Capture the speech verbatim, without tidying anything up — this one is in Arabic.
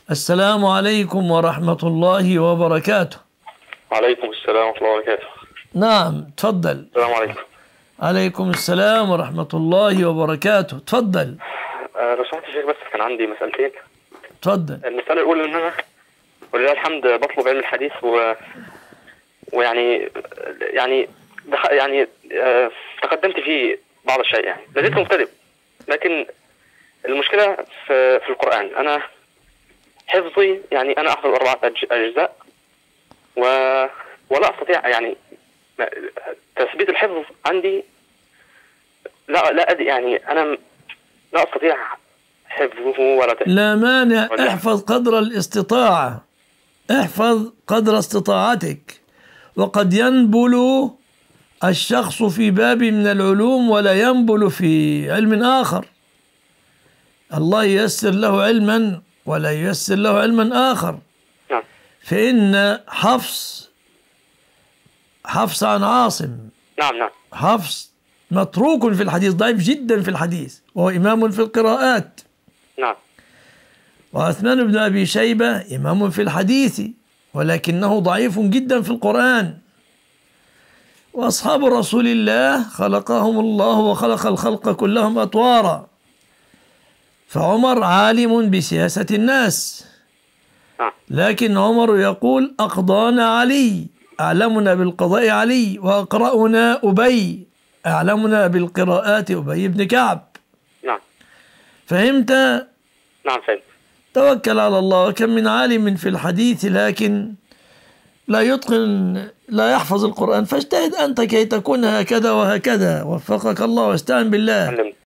السلام عليكم ورحمة الله وبركاته. وعليكم السلام ورحمة الله وبركاته. نعم تفضل. السلام عليكم. عليكم السلام ورحمة الله وبركاته. تفضل. آه لو سمحت يا شيخ، بس كان عندي مسألتين. تفضل. المسألة الأولى إن أنا ولله الحمد بطلب علم الحديث و... ويعني يعني دخ... يعني آه تقدمت فيه بعض الشيء، يعني لازلت مبتدئ، لكن المشكلة في في القرآن. أنا حفظي يعني أنا أحفظ أربعة أج... أجزاء و... ولا أستطيع يعني تثبيت الحفظ عندي. لا لا أدري، يعني أنا لا أستطيع حفظه ولا تثبيته. لا مانع، ولا. احفظ قدر الاستطاعة، احفظ قدر استطاعتك، وقد ينبل الشخص في باب من العلوم ولا ينبل في علم آخر. الله ييسر له علما ولا ييسر له علما آخر. نعم. فإن حفص حفص عن عاصم، نعم نعم حفص متروك في الحديث، ضعيف جدا في الحديث، وهو إمام في القراءات. نعم. وعثمان بن أبي شيبة إمام في الحديث ولكنه ضعيف جدا في القرآن. وأصحاب رسول الله خلقهم الله وخلق الخلق كلهم أطوارا. فعمر عالم بسياسة الناس، لكن عمر يقول أقضانا علي، أعلمنا بالقضاء علي، وأقرأنا أبي، أعلمنا بالقراءات أبي بن كعب. نعم. فهمت؟ نعم فهمت. توكل على الله. وكم من عالم في الحديث لكن لا يتقن، لا يحفظ القرآن. فاجتهد أنت كي تكون هكذا وهكذا، وفقك الله واستعن بالله.